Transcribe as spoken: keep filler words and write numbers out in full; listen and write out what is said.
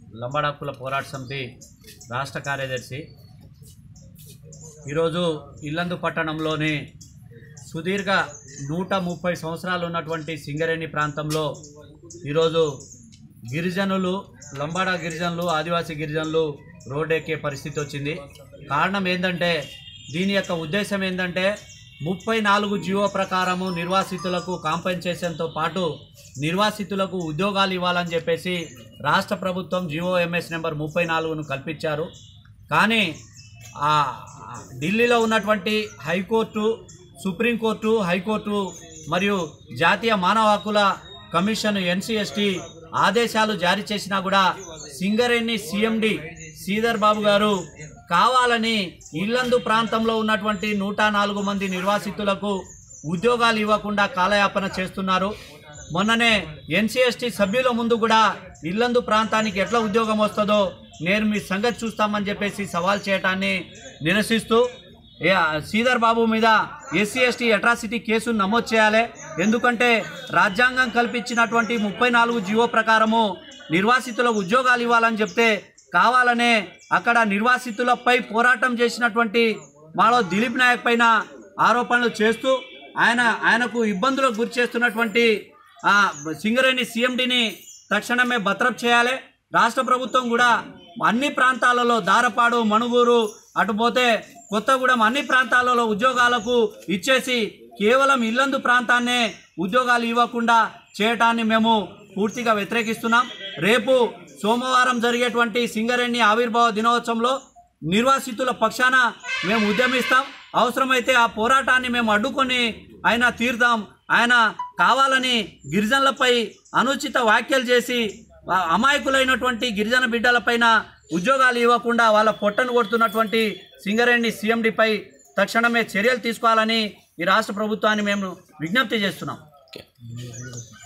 లంబాడా హక్కుల పోరాట సమితి రాష్ట్ర కార్యదర్శి. ఈరోజు ఇల్లందు పట్టణంలోని సుదీర్ఘ నూట ముప్పై సంవత్సరాలు ఉన్నటువంటి సింగరేణి ప్రాంతంలో ఈరోజు గిరిజనులు, లంబాడా గిరిజనులు, ఆదివాసీ గిరిజనులు రోడ్డెక్కే పరిస్థితి వచ్చింది. కారణం ఏంటంటే, దీని యొక్క ఉద్దేశం ఏంటంటే, ముప్పై నాలుగు జీవో ప్రకారము నిర్వాసితులకు కాంపెన్సేషన్తో పాటు నిర్వాసితులకు ఉద్యోగాలు ఇవ్వాలని చెప్పేసి రాష్ట్ర ప్రభుత్వం జీవో ఎంఎస్ నెంబర్ ముప్పై నాలుగును కల్పించారు. కానీ ఢిల్లీలో ఉన్నటువంటి హైకోర్టు, సుప్రీంకోర్టు, హైకోర్టు మరియు జాతీయ మానవ హక్కుల కమిషన్ ఎన్సిఎస్టీ ఆదేశాలు జారీ చేసినా కూడా సింగరేణి సిఎండి శ్రీధర్ బాబు గారు కావాలని ఇల్లందు ప్రాంతంలో ఉన్నటువంటి నూట నాలుగు మంది నిర్వాసితులకు ఉద్యోగాలు ఇవ్వకుండా కాలయాపన చేస్తున్నారు. మొన్ననే ఎన్సిఎస్టీ సభ్యుల ముందు కూడా ఇల్లందు ప్రాంతానికి ఎట్లా ఉద్యోగం వస్తుందో నేను మీ సంగతి చూస్తామని చెప్పేసి సవాల్ చేయటాన్ని నిరసిస్తూ శ్రీధర్ బాబు మీద ఎస్సీ ఎస్టీ అట్రాసిటీ కేసును నమోదు చేయాలి. ఎందుకంటే రాజ్యాంగం కల్పించినటువంటి ముప్పై నాలుగు జీవో ప్రకారము నిర్వాసితులకు ఉద్యోగాలు ఇవ్వాలని చెప్తే కావాలనే అక్కడ నిర్వాసితులపై పోరాటం చేసినటువంటి మాలో దిలీప్ నాయక్ పైన ఆరోపణలు చేస్తూ ఆయన ఆయనకు ఇబ్బందులకు గురి చేస్తున్నటువంటి సింగరేణి సీఎండీని తక్షణమే బర్తరఫ్ చేయాలి. రాష్ట్ర ప్రభుత్వం కూడా అన్ని ప్రాంతాలలో దారపాడు, మణుగూరు, అటుపోతే కొత్తగూడెం అన్ని ప్రాంతాలలో ఉద్యోగాలకు ఇచ్చేసి కేవలం ఇల్లందు ప్రాంతాన్నే ఉద్యోగాలు ఇవ్వకుండా చేయటాన్ని మేము పూర్తిగా వ్యతిరేకిస్తున్నాం. రేపు సోమవారం జరిగేటువంటి సింగరేణి ఆవిర్భావ దినోత్సవంలో నిర్వాసితుల పక్షాన మేము ఉద్యమిస్తాం. అవసరమైతే ఆ పోరాటాన్ని మేము అడ్డుకొని ఆయన తీర్దాం. ఆయన కావాలని గిరిజనులపై అనుచిత వ్యాఖ్యలు చేసి అమాయకులైనటువంటి గిరిజన బిడ్డలపైన ఉద్యోగాలు ఇవ్వకుండా వాళ్ళ పొట్టను కొడుతున్నటువంటి సింగరేణి సీఎండీపై తక్షణమే చర్యలు తీసుకోవాలని ఈ రాష్ట్ర ప్రభుత్వాన్ని మేము విజ్ఞప్తి చేస్తున్నాం.